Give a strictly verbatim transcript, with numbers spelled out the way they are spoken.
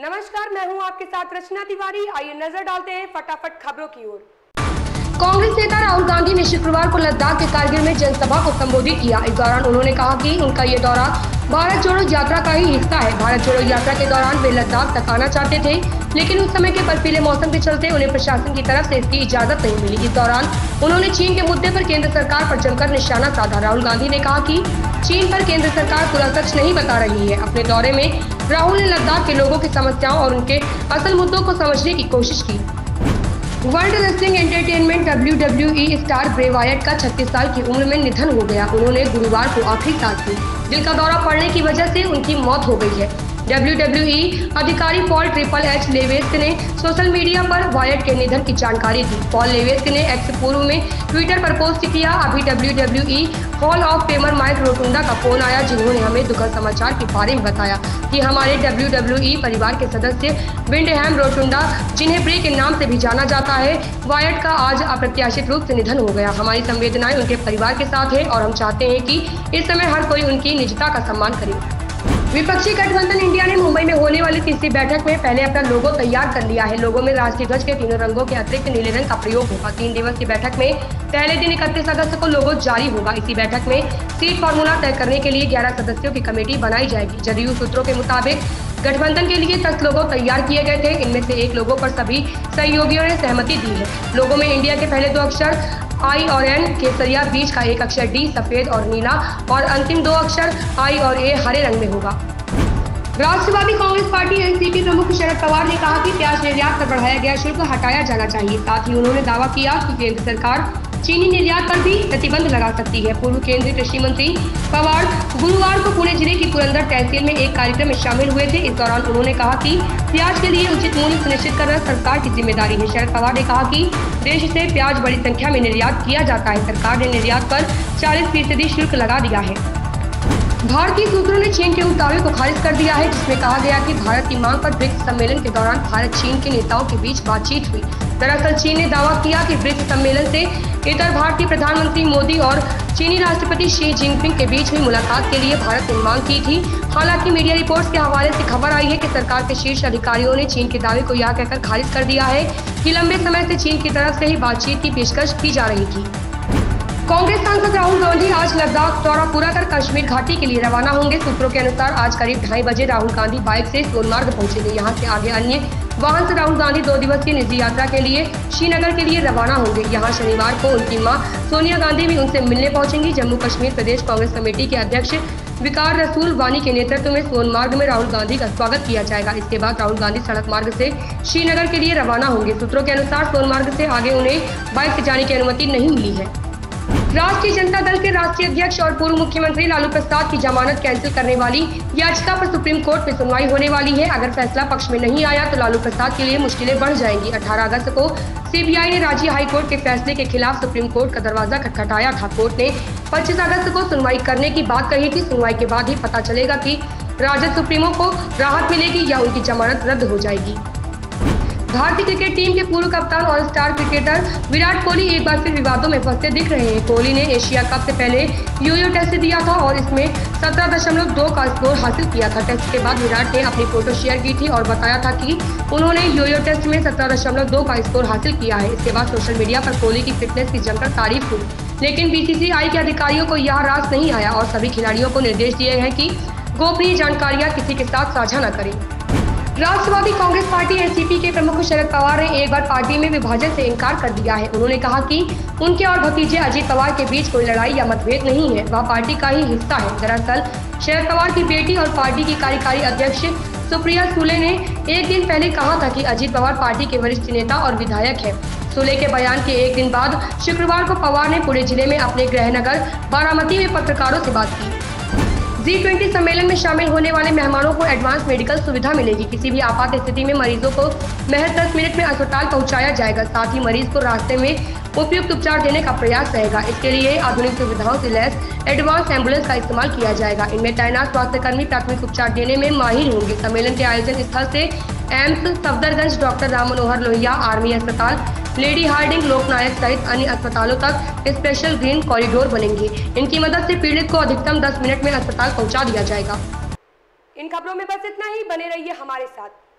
नमस्कार, मैं हूं आपके साथ रचना तिवारी। आइए नजर डालते हैं फटाफट खबरों की ओर। कांग्रेस नेता राहुल गांधी ने शुक्रवार को लद्दाख के कारगिल में जनसभा को संबोधित किया। इस दौरान उन्होंने कहा कि उनका ये दौरा भारत जोड़ो यात्रा का ही हिस्सा है। भारत जोड़ो यात्रा के दौरान वे लद्दाख तक आना चाहते थे, लेकिन उस समय के बर्फीले मौसम के चलते उन्हें प्रशासन की तरफ से इसकी इजाजत नहीं मिली। इस दौरान उन्होंने चीन के मुद्दे पर केंद्र सरकार पर जमकर निशाना साधा। राहुल गांधी ने कहा कि चीन पर केंद्र सरकार पूरा सच नहीं बता रही है। अपने दौरे में राहुल ने लद्दाख के लोगों की समस्याओं और उनके असल मुद्दों को समझने की कोशिश की। World wrestling entertainment W W E star Bray Wyatt का छत्तीस साल की उम्र में निधन हो गया। उन्होंने गुरुवार को आखिरी सांस ली। दिल का दौरा पड़ने की वजह से उनकी मौत हो गई है। डब्ल्यू डब्ल्यू ई अधिकारी पॉल ट्रिपल एच लेवेस्क ने सोशल मीडिया पर वायट के निधन की जानकारी दी। पॉल लेवेस्क ने एक्स पूर्व में ट्विटर पर पोस्ट किया, अभी W W E hall of famer Mike Rotunda का फोन आया, जिन्होंने हमें दुखद समाचार के बारे में बताया कि हमारे डब्ल्यू डब्ल्यू ई परिवार के सदस्य विंडहैम रोटुंडा, जिन्हें ब्रे के नाम से भी जाना जाता है, वायट का आज अप्रत्याशित रूप से निधन हो गया। हमारी संवेदनाएं उनके परिवार के साथ है और हम चाहते हैं कि इस समय हर कोई उनकी निजता का सम्मान करे। विपक्षी गठबंधन इंडिया ने मुंबई में होने वाली तीसरी बैठक में पहले अपना लोगो तैयार कर लिया है। लोगो में राष्ट्रीय ध्वज के तीनों रंगों के अतिरिक्त नीले रंग का प्रयोग होगा। तीन दिवसीय बैठक में पहले दिन इकतीस अगस्त को लोगो जारी होगा। इसी बैठक में सीट फॉर्मूला तय करने के लिए ग्यारह सदस्यों की कमेटी बनाई जाएगी। जदयू सूत्रों के मुताबिक गठबंधन के लिए दस लोगो तैयार किए गए थे। इनमें से एक लोगो पर सभी सहयोगियों ने सहमति दी है। लोगो में इंडिया के पहले दो अक्षर आई और एन, केसरिया, बीच का एक अक्षर डी सफेद और नीला और अंतिम दो अक्षर आई और ए हरे रंग में होगा। Rashtravadi Congress party N C P प्रमुख शरद पवार ने कहा कि प्याज निर्यात पर बढ़ाया गया शुल्क हटाया जाना चाहिए। साथ ही उन्होंने दावा किया कि केंद्र सरकार चीनी निर्यात पर भी प्रतिबंध लगा सकती है। पूर्व केंद्रीय कृषि मंत्री पवार गुरुवार को पुणे जिले की पुरंदर तहसील में एक कार्यक्रम में शामिल हुए थे। इस दौरान उन्होंने कहा कि प्याज के लिए उचित मूल्य सुनिश्चित करना सरकार की जिम्मेदारी है। शरद पवार ने कहा कि देश से प्याज बड़ी संख्या में निर्यात किया जाता है। सरकार ने निर्यात पर चालीस फीसदी शुल्क लगा दिया है। भारतीय सूत्रों ने चीन के उस दावे को खारिज कर दिया है जिसमें कहा गया कि भारत की मांग पर ब्रिक्स सम्मेलन के दौरान भारत चीन के नेताओं के बीच बातचीत हुई। दरअसल चीन ने दावा किया कि ब्रिक्स सम्मेलन से इतर भारतीय प्रधानमंत्री मोदी और चीनी राष्ट्रपति शी जिनपिंग के बीच हुई मुलाकात के लिए भारत ने मांग की थी। हालांकि मीडिया रिपोर्ट्स के हवाले से खबर आई है कि सरकार के शीर्ष अधिकारियों ने चीन के दावे को यह कहकर खारिज कर दिया है कि लंबे समय से चीन की तरफ से ही बातचीत की पेशकश की जा रही थी। कांग्रेस सांसद राहुल गांधी आज लद्दाख दौरा पूरा कर कश्मीर घाटी के लिए रवाना होंगे। सूत्रों के अनुसार आज करीब ढाई बजे राहुल गांधी बाइक से सोनमार्ग पहुंचेंगे। यहां से आगे अन्य वाहन से राहुल गांधी दो दिवसीय निजी यात्रा के लिए श्रीनगर के लिए रवाना होंगे। यहां शनिवार को उनकी मां सोनिया गांधी भी उनसे मिलने पहुंचेंगी। जम्मू कश्मीर प्रदेश कांग्रेस कमेटी के अध्यक्ष विकार रसूल वानी के नेतृत्व में सोनमार्ग में राहुल गांधी का स्वागत किया जाएगा। इसके बाद राहुल गांधी सड़क मार्ग से श्रीनगर के लिए रवाना होंगे। सूत्रों के अनुसार सोनमार्ग से आगे उन्हें बाइक से जाने की अनुमति नहीं मिली है। राष्ट्रीय जनता दल के राष्ट्रीय अध्यक्ष और पूर्व मुख्यमंत्री लालू प्रसाद की जमानत कैंसिल करने वाली याचिका पर सुप्रीम कोर्ट में सुनवाई होने वाली है। अगर फैसला पक्ष में नहीं आया तो लालू प्रसाद के लिए मुश्किलें बढ़ जाएंगी। अठारह अगस्त को सी बी आई ने राज्य हाई कोर्ट के फैसले के खिलाफ सुप्रीम कोर्ट का दरवाजा खटखटाया था। कोर्ट ने पच्चीस अगस्त को सुनवाई करने की बात कही थी। सुनवाई के बाद ही पता चलेगा कि राजद सुप्रीमो को राहत मिलेगी या उनकी जमानत रद्द हो जाएगी। भारतीय क्रिकेट टीम के पूर्व कप्तान और स्टार क्रिकेटर विराट कोहली एक बार फिर विवादों में फंसते दिख रहे हैं। कोहली ने एशिया कप से पहले योयो टेस्ट दिया था और इसमें सत्रह दशमलव दो का स्कोर हासिल किया था। टेस्ट के बाद विराट ने अपनी फोटो शेयर की थी और बताया था कि उन्होंने योयो टेस्ट में सत्रह दशमलव दो का स्कोर हासिल किया है। इसके बाद सोशल मीडिया पर कोहली की फिटनेस की जमकर तारीफ हुई, लेकिन बी सी सी आई के अधिकारियों को यह रास नहीं आया और सभी खिलाड़ियों को निर्देश दिए हैं कि गोपनीय जानकारियां किसी के साथ साझा न करें। राष्ट्रवादी Congress party N C P के प्रमुख शरद पवार ने एक बार पार्टी में विभाजन से इनकार कर दिया है। उन्होंने कहा कि उनके और भतीजे अजीत पवार के बीच कोई लड़ाई या मतभेद नहीं है, वह पार्टी का ही हिस्सा है। दरअसल शरद पवार की बेटी और पार्टी की कार्यकारी अध्यक्ष सुप्रिया सुले ने एक दिन पहले कहा था कि अजीत पवार पार्टी के वरिष्ठ नेता और विधायक है। सुले के बयान के एक दिन बाद शुक्रवार को पवार ने पुणे जिले में अपने गृहनगर बारामती में पत्रकारों से बात की। जी ट्वेंटी सम्मेलन में शामिल होने वाले मेहमानों को एडवांस मेडिकल सुविधा मिलेगी। किसी भी आपात स्थिति में मरीजों को महज दस मिनट में अस्पताल पहुंचाया जाएगा। साथ ही मरीज को रास्ते में उपयुक्त उपचार देने का प्रयास रहेगा। इसके लिए आधुनिक सुविधाओं से लैस एडवांस एम्बुलेंस का इस्तेमाल किया जाएगा। इनमें तैनात स्वास्थ्यकर्मी प्राथमिक उपचार देने में माहिर होंगे। सम्मेलन के आयोजन स्थल से AIIMS Safdarjung, doctor Ram Manohar Lohia army अस्पताल, लेडी हार्डिंग, लोकनायक सहित अन्य अस्पतालों तक स्पेशल ग्रीन कॉरिडोर बनेंगे। इनकी मदद से पीड़ित को अधिकतम दस मिनट में अस्पताल पहुंचा दिया जाएगा। इन खबरों में बस इतना ही। बने रहिए हमारे साथ।